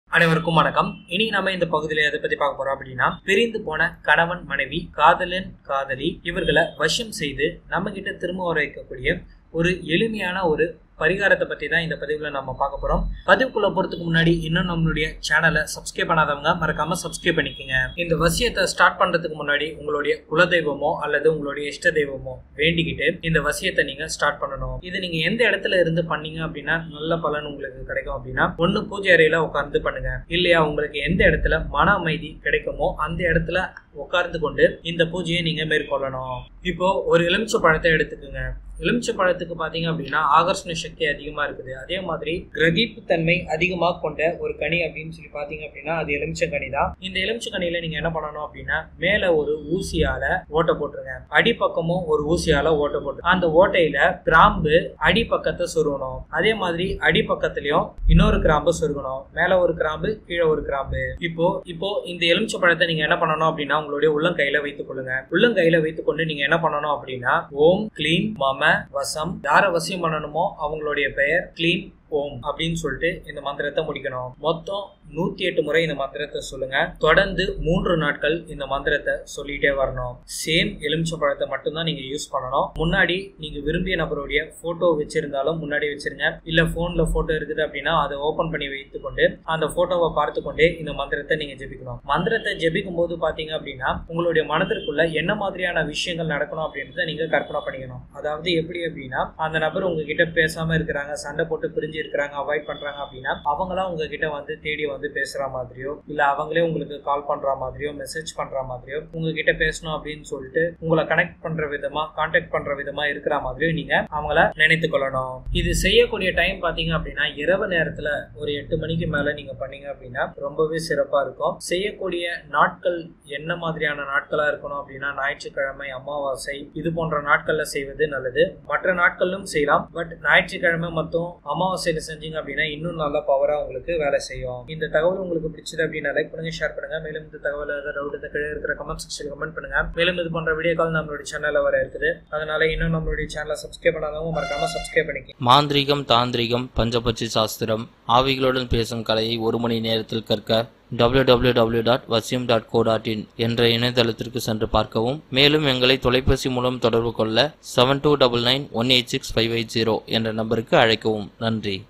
அனைவருக்கும் வணக்கம். இனி நம்ம இந்த பகுதியில எதை பத்தி பார்க்க போறோம் அப்படின்னா, பிரிந்து போன கணவன் மனைவி, காதலன் காதலி இவர்களை வசியம் செய்து நம்ம கிட்ட திரும்ப வர வைக்கக்கூடிய ஒரு எளிமையான ஒரு பரிகாரத்தை பத்தி தான் இந்த பதிவுல நம்ம பார்க்க போறோம். பதிவுக்குள்ள போறதுக்கு முன்னாடி இன்னும் நம்மளுடைய சேனலை சப்ஸ்கிரைப் பண்ணாதவங்க மறக்காம சப்ஸ்கிரைப் பண்ணிக்கோங்க. இந்த வசியத்தை ஸ்டார்ட் பண்றதுக்கு முன்னாடி உங்களுடைய குலதெய்வமோ அல்லது உங்களுடைய இஷ்ட தெய்வமோ வேண்டிக்கிட்டு இந்த வசியத்தை நீங்க ஸ்டார்ட் பண்ணணும். இது நீங்க எந்த இடத்துல இருந்து பண்ணீங்க அப்படின்னா நல்ல பலன் உங்களுக்கு கிடைக்கும் அப்படின்னா, ஒண்ணு பூஜை அறையில உட்கார்ந்து பண்ணுங்க. இல்லையா உங்களுக்கு எந்த இடத்துல மன அமைதி கிடைக்குமோ அந்த இடத்துல உட்கார்ந்து கொண்டு இந்த பூஜையை நீங்க மேற்கொள்ளணும். இப்போ ஒரு எலுமிச்சை பழத்தை எடுத்துக்கோங்க. எலுமிச்சை பழத்துக்கு பாத்தீங்க அப்படின்னா ஆகர்ஷண சக்தி அதிகமா இருக்குது. அதே மாதிரி கிரகிப்பு தன்மை அதிகமாக கொண்ட ஒரு கனி அப்படின்னு சொல்லி பாத்தீங்க அப்படின்னா அது எலுமிச்சை கனி தான். இந்த எலுமிச்சை கனியில நீங்க என்ன பண்ணணும் அப்படின்னா, மேல ஒரு ஊசியால ஓட்டை போட்டுருங்க, அடிப்பக்கமும் ஒரு ஊசியால ஓட்டை போட்டு அந்த ஓட்டையில கிராம்பு அடிப்பக்கத்தை சொருகணும். அதே மாதிரி அடிப்பக்கத்திலயும் இன்னொரு கிராம்பு சொருகணும். மேல ஒரு கிராம்பு, கீழே ஒரு கிராம்பு. இப்போ இந்த எலுமிச்சை பழத்தை நீங்க என்ன பண்ணணும் அப்படின்னா, உங்களுடைய உள்ளங்கையில வைத்துக் கொள்ளுங்க. உள்ளங்கையில வைத்துக் கொண்டு நீங்க என்ன பண்ணணும் அப்படின்னா, ஓம் க்ளீம் மம வசம், யார வசியம் பண்ணணுமோ அவங்களுடைய பெயர் க்ளீம் ஓம் அப்படின்னு சொல்லிட்டு இந்த மந்திரத்தை முடிக்கணும். மொத்தம் 108 முறை இந்த மந்திரத்தை சொல்லுங்க. தொடர்ந்து 3 நாட்கள் இந்த மந்திரத்தை சொல்லிட்டே வரணும். சேம் எலுமிச்சை பழத்தை மட்டும்தான் நீங்க யூஸ் பண்ணணும். முன்னாடி நீங்க விரும்பிய நபருடைய போட்டோ வச்சிருந்தாலும் முன்னாடி வச்சிருங்க. இல்ல போன்ல போட்டோ இருக்குது அப்படின்னா அதை ஓபன் பண்ணி வைத்துக் கொண்டு அந்த போட்டோவை பார்த்து கொண்டே இந்த மந்திரத்தை நீங்க ஜெபிக்கணும். மந்திரத்தை ஜெபிக்கும் போது பாத்தீங்க அப்படின்னா உங்களுடைய மனதிற்குள்ள என்ன மாதிரியான விஷயங்கள் நடக்கணும் அப்படின்றத நீங்க கற்பனை பண்ணிக்கணும். அதாவது எப்படி அப்படின்னா, அந்த நபர் உங்ககிட்ட பேசாம இருக்கிறாங்க, சண்டை போட்டு பிரிஞ்சு இருக்கிறாங்க, அவாய்ட் பண்றாங்க அப்படின்னா அவங்களா உங்ககிட்ட வந்து தேடி வந்து பேசுற மாதிரியோ, இல்ல அவங்களே உங்களுக்கு கால் பண்ற மாதிரியோ, மெசேஜ் பண்ற மாதிரியோ, உங்ககிட்ட பேசணும் அப்படின்னு சொல்லிட்டு உங்களை கனெக்ட் பண்ற விதமா, கான்டாக்ட் பண்ற விதமா இருக்கிற மாதிரியோ நீங்க அவங்கள நினைத்து கொள்ளணும். இது செய்யக்கூடிய டைம் பாத்தீங்க அப்படின்னா இரவு நேரத்துல ஒரு 8 மணிக்கு மேல நீங்க பண்ணீங்க அப்படின்னா ரொம்பவே சிறப்பா இருக்கும். செய்யக்கூடிய நாட்கள் என்ன மாதிரியான நாட்களா இருக்கணும் அப்படின்னா, ஞாயிற்றுக்கிழமை, அமாவாசை இது போன்ற நாட்கள்ல செய்வது நல்லது. மற்ற நாட்களிலும் செய்யலாம். பட் ஞாயிற்றுக்கிழமை மற்றும் அமாவாசை செஞ்சீங்க அப்படின்னா இன்னும் நல்ல பவரா உங்களுக்கு வேலை செய்யும். இந்த தகவல் உங்களுக்கு பிடிச்சது அப்படின்னா லைக் பண்ணுங்க, ஷேர் பண்ணுங்க. மேலும் இந்த தகவல் டவுட் இந்த கீழே இருக்கிற கமெண்ட் செக்ஷன்ல கமெண்ட் பண்ணுங்க. மேலும் இது போன்ற வீடியோக்கள் நம்மளுடைய சேனல்ல வர இருக்குது. அதனால இன்னும் நம்மளுடைய சேனலை சப்ஸ்கிரைப் பண்ணாதவங்க மறக்காம சப்ஸ்கிரைப் பண்ணிக்கங்க. மாந்திரீகம், தாந்திரிகம், பஞ்சபட்சி சாஸ்திரம், ஆவிகளுடன் பேசும் கலையை 1 மணி நேரத்தில் கற்க www.vasiyam.co.in என்ற இணையதளத்திற்கு சென்று பார்க்கவும். மேலும் எங்களை தொலைபேசி மூலம் தொடர்பு கொள்ள 7299186580 என்ற நம்பருக்கு அழைக்கவும். நன்றி.